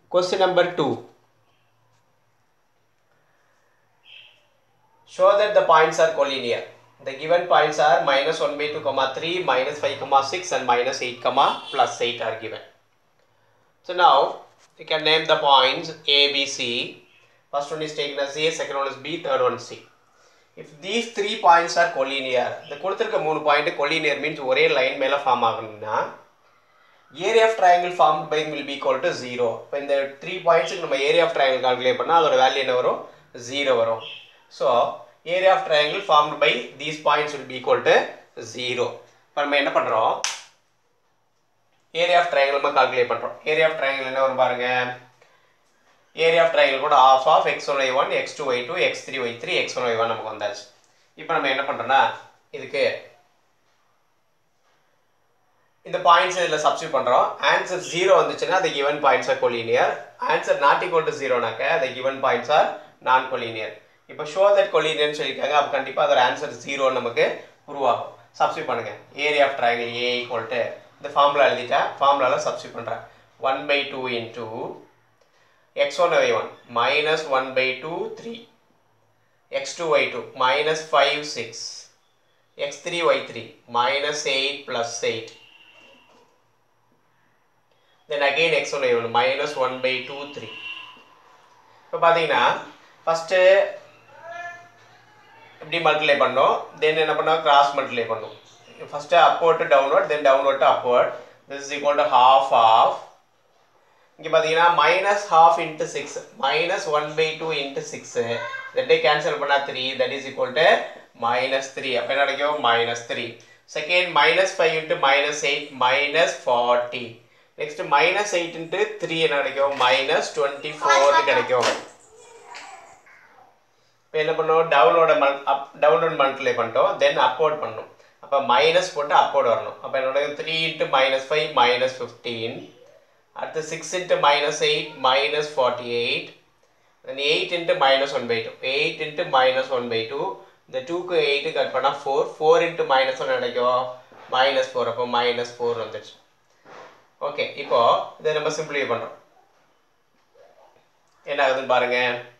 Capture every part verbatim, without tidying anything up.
Question number two. Show that the points are collinear. The given points are minus one by two comma three, minus five comma six and minus eight comma plus eight are given. So now you can name the points A, B, C. First one is taken as A, second one is B, third one is C. If these three points are collinear, the கொடுத்திருக்க மூணு point collinear means ஒரே line மேல form ஆகணும்னா area of triangle formed by will be equal to zero. இப்போ இந்த three points நம்ம area of triangle calculate பண்ணா அதோட value என்ன வரும்? zero வரும். So area of triangle formed by these points will be equal to zero. இப்போ நம்ம என்ன பண்றோம்? area of triangle நம்ம calculate பண்றோம். area of triangle என்ன வரும் பாருங்க. area of triangle கூட half of x one y one, x two y two, x three y three, x one y one நமக்கு வந்தாச்சு. இப்போ நம்ம என்ன பண்றோம்னா இதுக்கு இந்த பாயிண்ட்ஸ் இதல சப்ஸ்டிட்யூட் பண்றோம். ஆன்சர் zero வந்துச்சுனா the given points are collinear. Answer not equal to zero னாக்க the given points are non collinear. இப்போ show that collinear னு சொல்லிருக்காங்க. அப்ப கண்டிப்பா அதோட ஆன்சர் zero நமக்கு உருவாகும். சப்ஸ்டிட்யூட் பண்ணுங்க. area of triangle A equal to இந்த ஃபார்முலா எழுதிட்டா ஃபார்முலால சப்ஸ்டிட்யூட் பண்றேன். one by two into x one y one minus one by two three, x two y two minus five six, x three y three minus eight plus eight, then again x one y one minus one by two three. இப்போ பாத்தீங்கன்னா first இப்படி multiply பண்ணோம், then என்ன பண்ணோம் cross multiply பண்ணோம். first upward to downward, then downward to upward. This is equal to half of இங்க பாத்தீங்கன்னா minus half into six, minus one by two into six, that cancel பண்ணா three, that is equal to minus three. அப்ப என்ன கிடைக்கும் minus three. Second minus five into minus eight, minus forty. Next minus eight into three என்ன கிடைக்கும் minus twenty-four கிடைக்கும். இப்போ என்ன பண்ணோம் downward downward multiply பண்ணிட்டோம், then upward பண்ணோம். அப்ப minus போட்டு upward வரணும். அப்ப என்ன கிடைக்கும் three into minus five minus fifteen. அடுத்து six into minus eight minus forty-eight, then eight into minus one by two, eight into minus one by two, இந்த two க்கு eight கட் பண்ணா four, four into minus one கிடைக்கும் minus four. அப்ப minus four வந்துச்சு. Okay, இப்போ இதை நம்ம simplify பண்றோம். என்ன ஆகுதுன்னு பாருங்க.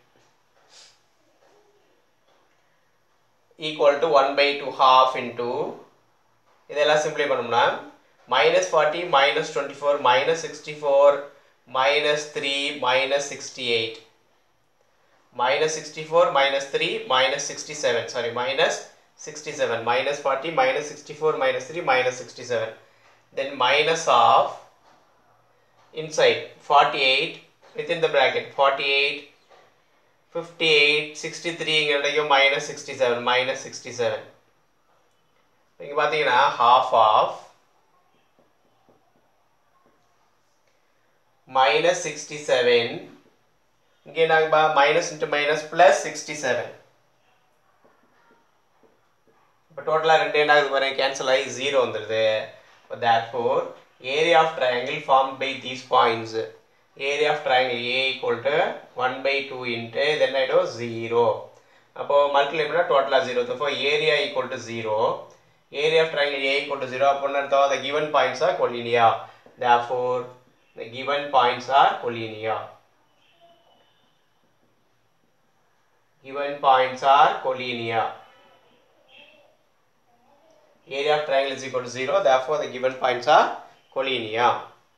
equal to one by two half into இதெல்லாம் சிம்பிளிஃபை பண்ணோம்னா minus forty minus twenty-four minus sixty-four minus three minus sixty-eight, minus sixty-four minus three minus sixty-seven, sorry minus sixty-seven, minus forty minus sixty-four minus three minus sixty-seven, then minus of inside forty-eight within the bracket forty-eight, fifty-eight, sixty-three இங்க minus sixty-seven, minus sixty-seven. இங்க பாத்தீங்கன்னா half of minus sixty-seven, இங்கே நாங்க minus into minus plus sixty-seven. இப்போ டோட்டலா ரெண்டு என்ன ஆகுது பாருங்க, கேன்சல் ஆகி zero வந்துருது. Therefore area of triangle formed by these points, area of triangle A equal to one by two into then I do zero. அப்போ மல்டிப்ளை பண்ணா டோட்டலா zero. Therefore area equal to zero. Area of triangle A equal to zero. அப்போ அர்த்தம் the given points are collinear. Therefore the given points are collinear. Given points are collinear. Area of triangle is equal to zero. Therefore the given points are collinear.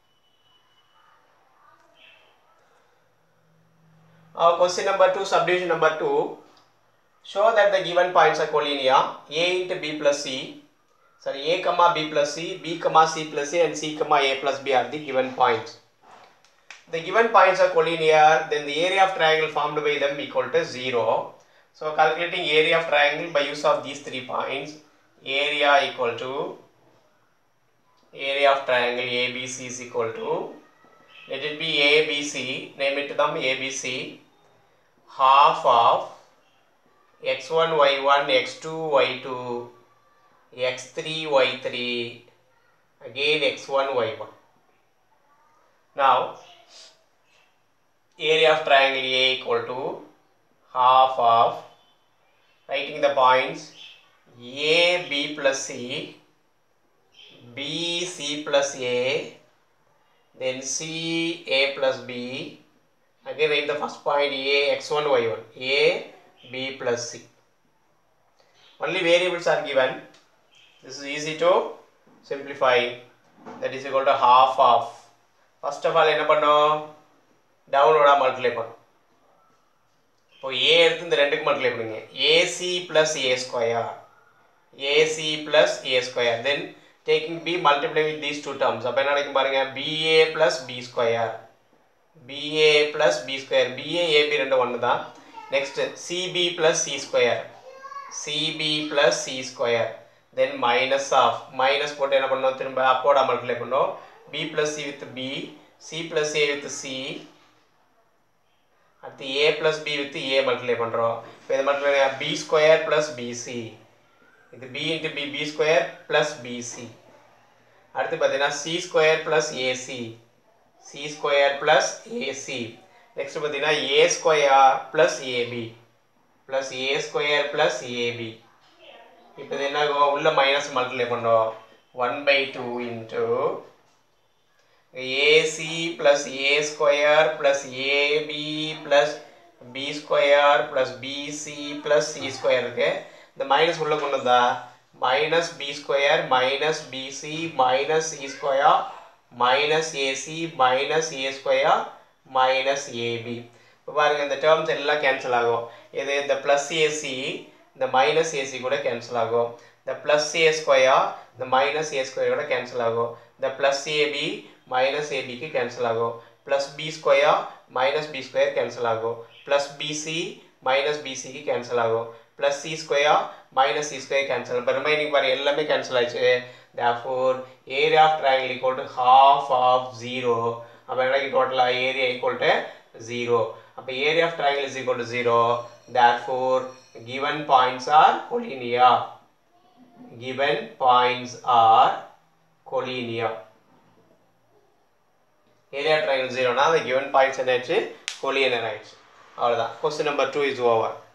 Our question number two, subdivision number two. Show that the given points are collinear. A into B plus C, sorry A comma B plus C, B comma C plus A and C comma A plus B are the given points. The given points are collinear, then the area of triangle formed by them equal to zero. So calculating area of triangle by use of these three points, area equal to area of triangle A B C is equal to, let it be A B C, name it to them A B C, half of x one y one, x two y two, x three y three, again x one y one. Now area of triangle A equal to half of, writing the points A B plus C, B C plus A, then C A plus B. Again write the first point A x one y one, A B plus C. Only variables are given. This is easy to simplify. That is equal to half of. First of all என்ன பண்ணோம், downward multiply பண்ணோம். இப்போ A எடுத்து இந்த ரெண்டுக்கு multiply பண்ணுங்க. A C plus A square. A C plus A square. Then taking B multiply with these two terms. அப்ப என்ன நடக்கும் பாருங்க, B A plus B square. B A plus B square. B A A B ரெண்டு ஒன்று தான். Next C B plus C square. C B plus C square. Then minus of. Minus போட்டு என்ன பண்ணோம், திரும்ப அப்போட multiply பண்ணோம். B plus C with B. C plus A with C. அடுத்து A plus B with A multiply பண்ணுறோம். இப்போ இது multiply B square plus B C. இது B into B, B square plus B C. அடுத்து பார்த்தீங்கன்னா C square plus A C. C square plus A C. Next பார்த்தீங்கன்னா A square plus A B plus A square plus A B. இப்போ இது என்ன உள்ள minus multiply பண்ணோம். one by two into A C plus A square plus A B plus B square plus B C plus C square இருக்கு. இந்த minus உள்ள கொண்டு வந்தா minus B square minus B C minus C square minus A C minus A square minus A B. இப்போ பாருங்க இந்த terms எல்லாம் cancel ஆகும். இது இந்த plus A C இந்த minus A C கூட கேன்சல் ஆகும். இந்த plus A square இந்த minus A square கூட கேன்சல் ஆகும். இந்த plus A B minus A B க்கு கேன்சல் ஆகும். plus B square minus B square cancel ஆகும். plus B C minus B C க்கு கேன்சல் ஆகும். plus C square minus C square cancel. But remaining பாரு எல்லாமே cancel ஆயிடுச்சு. Therefore area of triangle equal to half of zero. அப்ப என்ன total area equal to zero. அப்ப area of triangle is equal to zero. Therefore given points are collinear. Given points are collinear. Area of triangle zero na the given points என்னாச்சு collinear ஆயிடுச்சு. அவ்வளவுதான். Question number two is over.